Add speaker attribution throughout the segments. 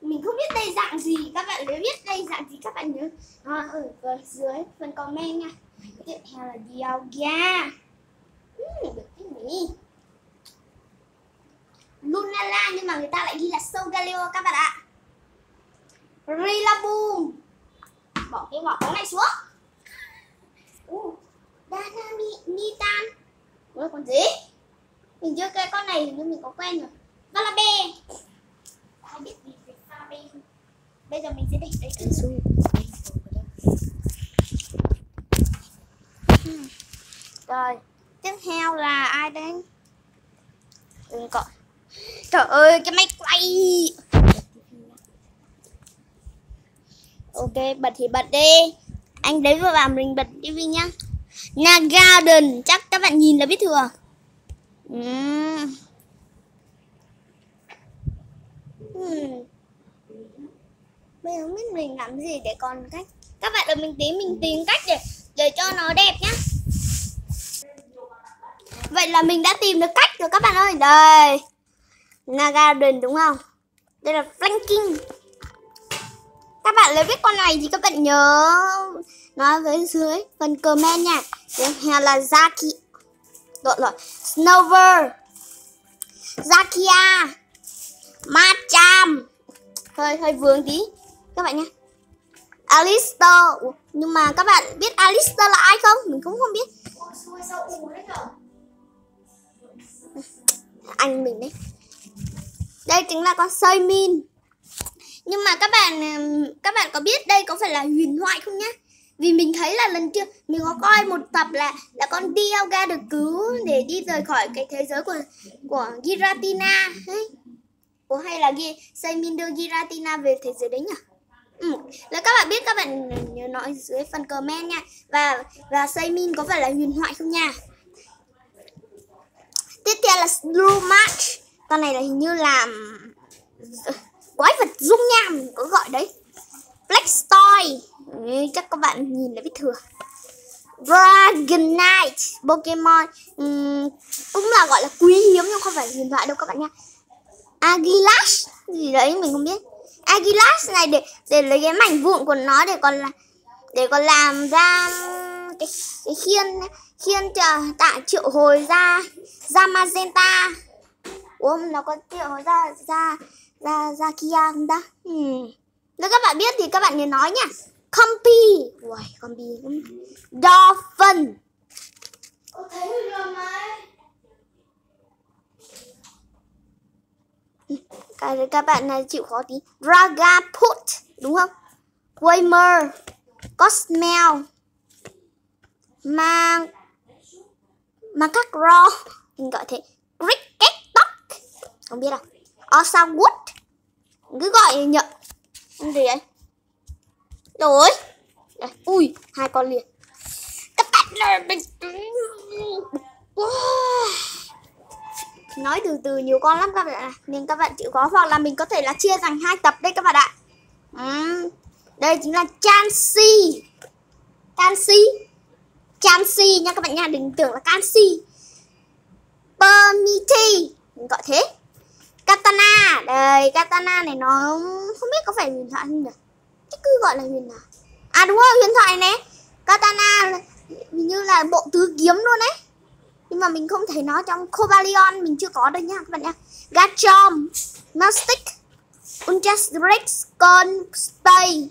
Speaker 1: mình không biết đây dạng gì, các bạn nếu biết đây dạng gì các bạn nhớ ở dưới phần comment nha. Tiếp theo là Dialga. Được cái gì? Lunala nhưng mà người ta lại ghi là Solgaleo các bạn ạ. Rillaboom. Bỏ cái vỏ này xuống. Dynamitan. Ủa là con gì? Mình chưa cái con này nhưng mình có quen rồi. Valabe. Ai biết gì về Valabe không? Bây giờ mình sẽ để đây cái xuống. Rồi, tiếp theo là ai đây? Đừng có. Trời ơi, cái máy quay. Ok, bật thì bật đi. Anh đến vào bàn mình bật TV nhá. Nagaden, chắc các bạn nhìn là biết thừa. Bây giờ không biết mình làm gì để còn cách. Các bạn đợi mình tìm cách để cho nó đẹp nhá. Vậy là mình đã tìm được cách rồi các bạn ơi. Đây, Nagaden đúng không? Đây là flanking. Các bạn lấy biết con này thì các bạn nhớ nói với dưới phần comment nha. Tiếp theo là Zaki. Rồi. Snover. Zakia. Machamp. Hơi vướng tí các bạn nhé. Alistar. Nhưng mà các bạn biết Alistar là ai không? Mình cũng không biết. Anh mình đấy. Đây chính là con Seimin. Nhưng mà các bạn có biết đây có phải là huyền thoại không nhá? Vì mình thấy là lần trước mình có coi một tập là con Dialga được cứu để đi rời khỏi cái thế giới của Giratina ấy. Ủa hay là Seimin đưa Giratina về thế giới đấy nhỉ? Nếu các bạn biết các bạn nhớ nói dưới phần comment nha. Và Seimin có phải là huyền thoại không nha? Tiếp theo là Slowmatch. Con này là hình như là quái vật dung nham có gọi đấy. Blastoise. Chắc các bạn nhìn là biết thừa. Dragonite. Pokemon cũng là gọi là quý hiếm nhưng không phải huyền thoại đâu các bạn nha. Agilash gì đấy mình không biết. Agilash này để lấy cái mảnh vụn của nó để còn làm ra cái khiên tạ triệu hồi ra Magenta. Ủa nó có triệu hồi ra Kia không ta? Nếu các bạn biết thì các bạn nhớ nói nha. Compi. Ui, Compi. Dolphin. Các bạn này chịu khó tí. Dragapult. Đúng không? Wamer. Cosmel. Macaque. Mình gọi thế. Cricket. Không biết đâu. Osawood. Cứ gọi nhận. Cái gì vậy? Rồi. Ui, 2 con liền. Các bạn là mình nói từ nhiều con lắm các bạn ạ. Nên các bạn chịu khó hoặc là mình có thể là chia thành 2 tập đây các bạn ạ. Đây chính là Chansey. Chansey nha các bạn nha, đừng tưởng là canxi. Permiti, mình gọi thế. Katana, đây Katana này nó không biết có phải huyền thoại không nhỉ? Chắc cứ gọi là huyền thoại. À đúng rồi, huyền thoại này. Katana hình như là bộ tứ kiếm luôn đấy. Nhưng mà mình không thấy nó trong Cobalion, mình chưa có đây nha các bạn nha. Garchomp, Gnostic, Unjastrix, Constay.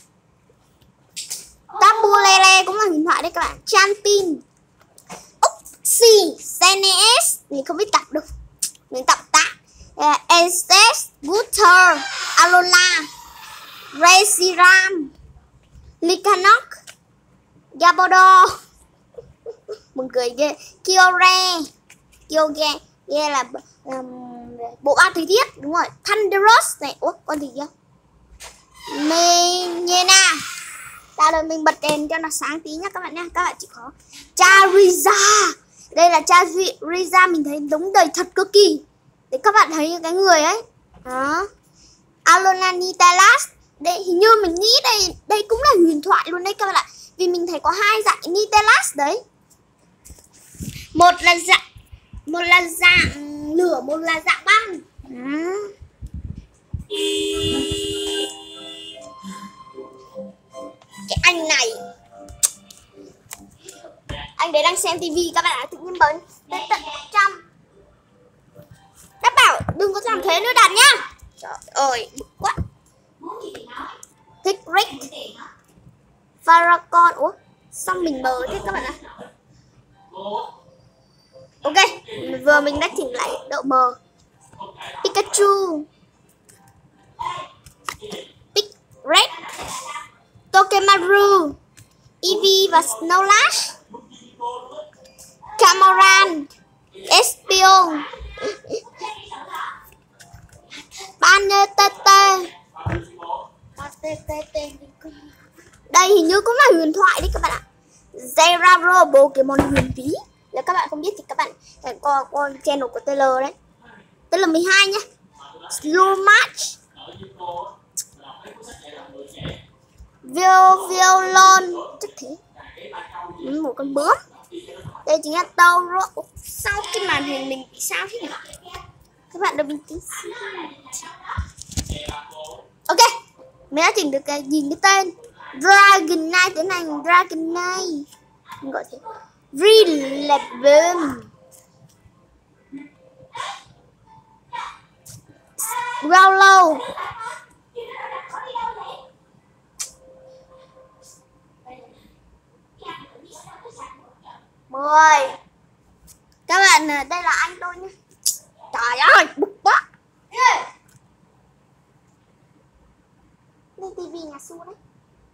Speaker 1: Tabulele cũng là huyền thoại đấy các bạn. Champin, Uxie, Xeneas, mình không biết đọc đâu. Mình đọc tạ. Estes, Gutter, Alola, Reshiram, Lycanroc, Gabodor. Buồn cười ghê. Kyoge là bộ ba thời tiết đúng rồi. Thunderous này. Ủa con gì kia? Menyena. Tại đây mình bật đèn cho nó sáng tí nhá các bạn nha. Các bạn chịu khó. Charizard. Đây là Charizard, mình thấy đúng đời thật cực kỳ. Để các bạn thấy cái người ấy. Đó. Alola Nitalas. Đây hình như mình nghĩ đây cũng là huyền thoại luôn đấy các bạn ạ. Vì mình thấy có 2 dạng Nitalas đấy. Một là dạng lửa, một là dạng băng. đang xem tivi các bạn ạ, tự nhiên bấm tới tận 100. Đã bảo đừng có làm thế nữa Đạt nhá. Trời ơi, bực quá. Thích Rick Farrakhan. Ủa sao mình mờ thế các bạn ạ? Ok, vừa mình đã chỉnh lại độ mờ. Pikachu, Red, Tokemaru, Eevee và Snorlash, Camoran, Espeon, Banetete. Đây hình như cũng là huyền thoại đấy các bạn ạ. Zeraro, Pokemon huyền bí. Nếu các bạn không biết thì các bạn hãy coi channel của Taylor đấy. Taylor 12 nhá. Slow March, Violon, chắc thế. Một con bướm. Đây chính là Tauro. Sao cái màn hình mình bị sao thế nhỉ? Các bạn đừng bình tĩnh. Ok, mình đã chỉnh được cái nhìn cái tên Dragonite. Thế này Dragonite mình gọi thế. Relevant, Rowlow, mười. Các bạn, đây là anh tôi nhé. Trời ơi, bực quá. Đây tivi nhà Su đấy.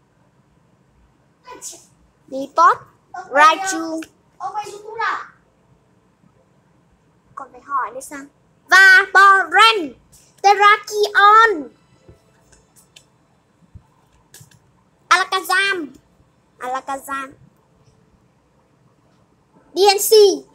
Speaker 1: Depot, Raichu. Còn phải hỏi nữa sao? Vaporeon, Terrakion, Alakazam, DNC,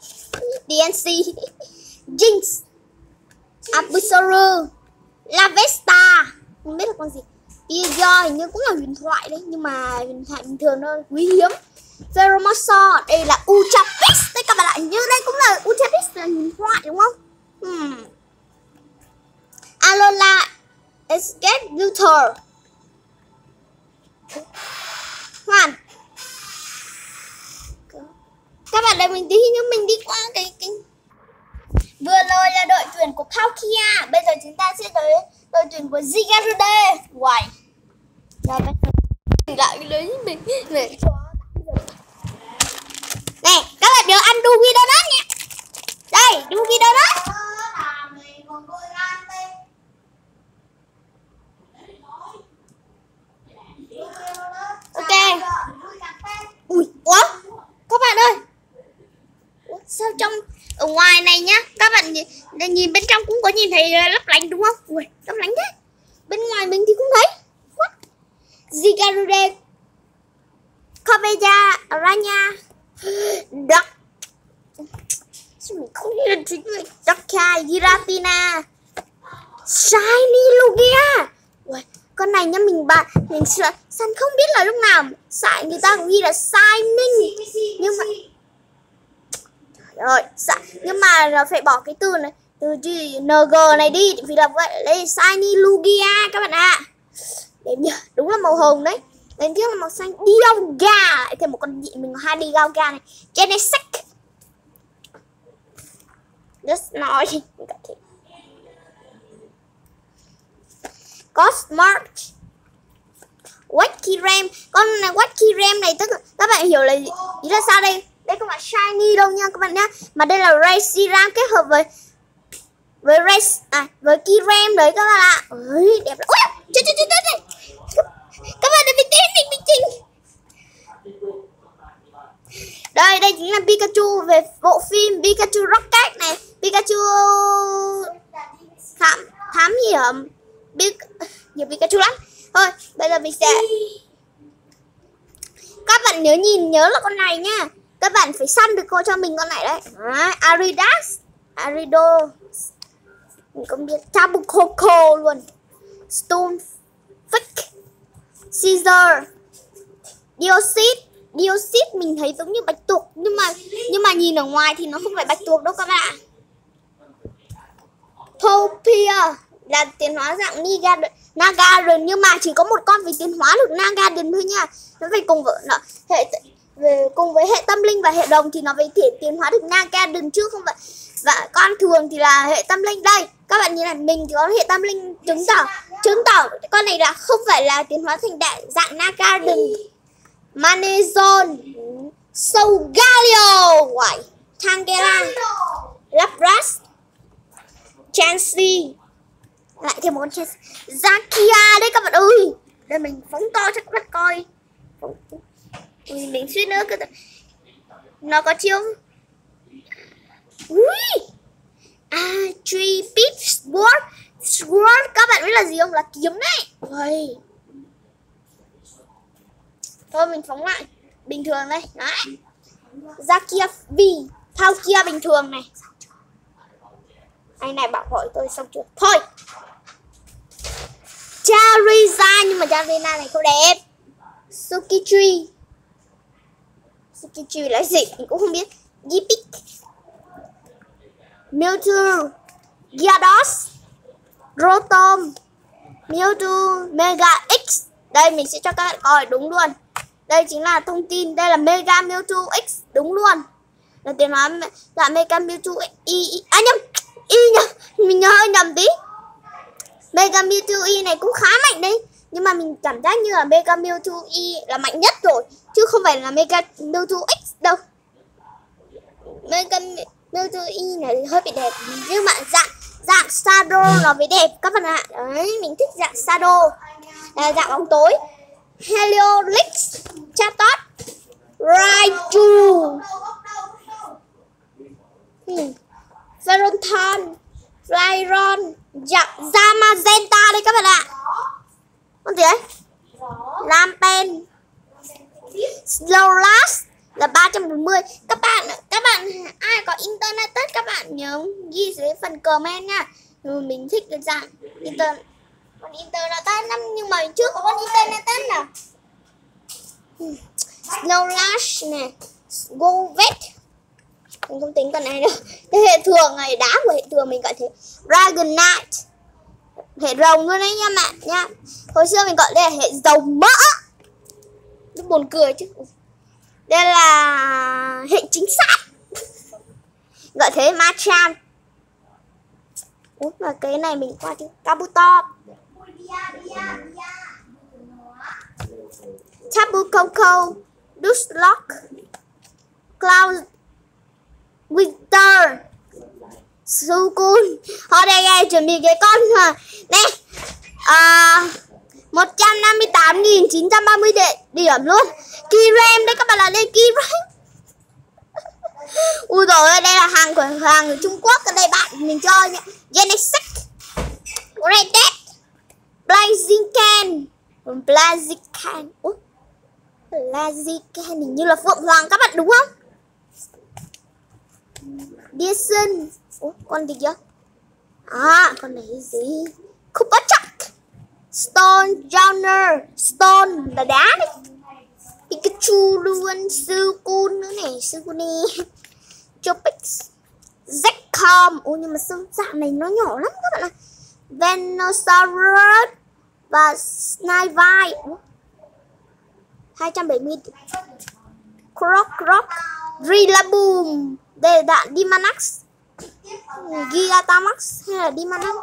Speaker 1: Jinx, Absolu, Lavesta, không biết là con gì. Pidgeot hình như cũng là huyền thoại đấy, nhưng mà huyền thoại bình thường thôi, quý hiếm. Pheromosaur, đây là Ultrapix đấy các bạn ạ, như đây cũng là Ultrapix là huyền thoại đúng không? Alola, Escape Luther, Hoàn. Các bạn đợi mình tí nhưng mình đi qua cái vừa rồi là đội tuyển của Palkia, bây giờ chúng ta sẽ tới đội tuyển của Zigarde. Wow. Rồi bây giờ lại lấy mình để cho này các bạn nhớ ăn Dougie Donut nhé. Đây Dougie Donut. Ok. Ui, ủa các bạn ơi, sao trong ở ngoài này nhá, các bạn nhìn bên trong cũng có nhìn thấy lấp lánh đúng không? Ui, lấp lánh thế. Bên ngoài mình thì cũng thấy. What? Zigarde, Corveja, Aranya, Duck. Sao mình không nhìn thấy Duckai, Giratina, Shiny Lugia. Ui, con này nhá, mình săn không biết là lúc nào xài người ta cũng ghi là Shining, nhưng mà rồi nhưng mà phải bỏ cái từ này, từ NG này đi, vì là vậy đây Shiny Lugia các bạn ạ. Để nhớ đúng là màu hồng đấy. Đến trước là màu xanh Dialga, lại thêm một con dị mình có 2 Dialga này. Genesect. Just nói Cosmart, Wacky con Wacky Ram này tức là các bạn hiểu là ý là sao đây? Đây không phải shiny đâu nha các bạn nhá, mà đây là Reshiram kết hợp với với Kiram đấy các bạn ạ. Ôi đẹp lắm. Ui, chết. Các bạn đừng bình tĩnh. Đây chính là Pikachu về bộ phim Pikachu Rocket này, Pikachu thám hiểm, nhiều Pikachu lắm. Thôi bây giờ mình sẽ, các bạn nhớ là con này nha, các bạn phải săn được cô cho mình con này đấy. Arido, mình không biết. Tapu Koko luôn, Stonefish, Caesar, Dioxid mình thấy giống như bạch tuộc, nhưng mà nhìn ở ngoài thì nó không phải bạch tuộc đâu các bạn. Topia là tiến hóa dạng Nagaden, nhưng mà chỉ có một con phải tiến hóa được Nagaden thôi nha. Nó phải cùng với nó về cùng với hệ tâm linh và hệ đồng thì nó phải tiến hóa được Nagaden trước không vậy. Và con thường thì là hệ tâm linh. Đây các bạn nhìn này, mình thì có hệ tâm linh chứng tỏ con này là không phải là tiến hóa thành đại dạng Nagaden. Manezon, Solgaleo, Tangela, Lapras, Chansey, lại thêm một con Chansey, Zakia đấy các bạn ơi. Đây mình phóng to cho các bạn coi. Mình suýt nữa cơ. Nó có chiêu Tree Pip Sword. Các bạn biết là gì không? Là kiếm đấy. Thôi mình phóng lại bình thường đây. Đấy. Zakia V, Palkia bình thường này. Anh này bảo hỏi tôi xong chưa? Thôi. Charizard, nhưng mà Charizard này không đẹp. Sukitree là gì mình cũng không biết. Yipik, Mewtwo, Gyarados, Rotom, Mewtwo Mega X. Đây mình sẽ cho các bạn coi đúng luôn. Đây chính là thông tin. Đây là Mega Mewtwo X đúng luôn. Là tiến hóa là Mega Mewtwo Y. Mình hơi nhầm tí. Mega Mewtwo Y này cũng khá mạnh đấy. Nhưng mà mình cảm giác như là Mega Mewtwo Y là mạnh nhất rồi, chứ không phải là Mega Mewtwo X đâu. Mega Mewtwo Y này hơi bị đẹp. Nhưng mà dạng Shadow nó mới đẹp các bạn ạ. Đấy, mình thích dạng Shadow. Dạng bóng tối. Heliolix, Chatot, Raichu, Ferrothorn, Flyron, Zamazenta đây các bạn ạ. Con gì đấy? Lampen, Slowlash là 340. Các bạn ai có internet các bạn nhớ ghi dưới phần comment nha. Mình thích cái dạng con internet lắm, nhưng mà chưa có con internet nào. Slowlash này, Govet. Mình không tính con này đâu. Cái hệ thường này, đá của hệ thường mình gọi thế. Dragonite, hệ rồng luôn đấy nha bạn nha. Hồi xưa mình gọi đây là hệ rồng mỡ. Nó buồn cười chứ. Đây là hệ chính xác. Gọi thế. Machamp. Ủa mà cái này mình qua chứ. Kabuto, Tapu Koko, Dusclops, Cloud Winter, Suicune. Thôi đây chuẩn bị cái con nè. 158.930 điểm luôn. Kirem đây các bạn, là đây Kirem. Ui rồi đây là hàng của Trung Quốc. Ở đây bạn mình cho Genesis, Red Dead, Blaziken. Blaziken hình như là Phượng Hoàng các bạn đúng không? Deason. Con gì kia? Con này gì? Kupachak, Stone Journal. Stone là đá đấy. Pikachu luôn. Suicune nữa này. Suicune, Chopix, Zekrom. Nhưng mà dạng này nó nhỏ lắm các bạn ạ. Venusaurus và Snivy. 270. Croc, Rillaboom. Đây là Dynamax, Gigantamax hay là Dynamax?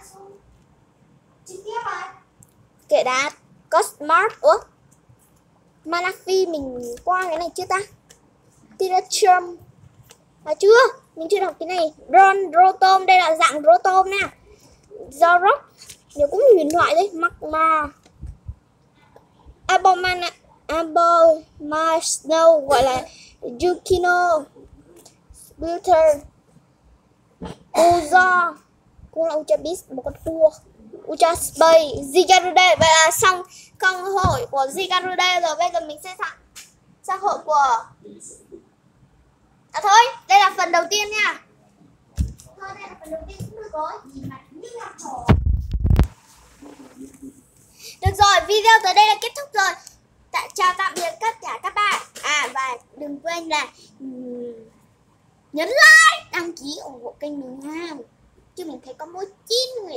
Speaker 1: Kệ đá. Cosmart. Manaphy mình qua cái này chưa ta? Tirachium chưa? Mình chưa đọc cái này. Rotom, đây là dạng Rotom nè. Zorok, nếu cũng huyền thoại đấy. Magma, Abomasnow gọi là Yukino, Builder, Uzo, cũng là Ultra Beast, một con cua, Ultra Space, Zigarude. Vậy là xong công hội của Zigarude rồi. Bây giờ mình sẽ sang hội của thôi, đây là phần đầu tiên nha. Thôi đây là phần đầu tiên cũng được rồi. Được rồi, video tới đây là kết thúc rồi. Chào tạm biệt tất cả các bạn. Và đừng quên là nhấn like, đăng ký ủng hộ kênh mình nha. Chứ mình thấy có mỗi 9 người